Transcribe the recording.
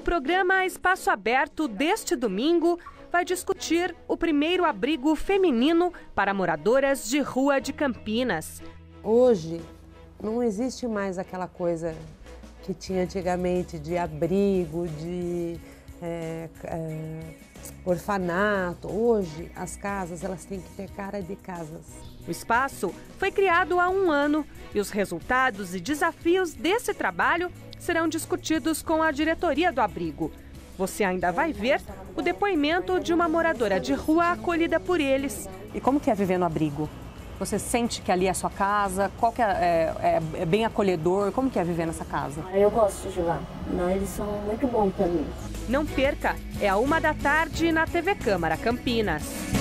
O programa Espaço Aberto deste domingo vai discutir o primeiro abrigo feminino para moradoras de rua de Campinas. Hoje não existe mais aquela coisa que tinha antigamente de abrigo, de orfanato. Hoje as casas elas têm que ter cara de casas. O espaço foi criado há 1 ano e os resultados e desafios desse trabalho serão discutidos com a diretoria do abrigo. Você ainda vai ver o depoimento de uma moradora de rua acolhida por eles. E como que é viver no abrigo? Você sente que ali é a sua casa? Qual que é bem acolhedor? Como que é viver nessa casa? Eu gosto de lá. Não, eles são muito bons para mim. Não perca, é à 1 da tarde na TV Câmara Campinas.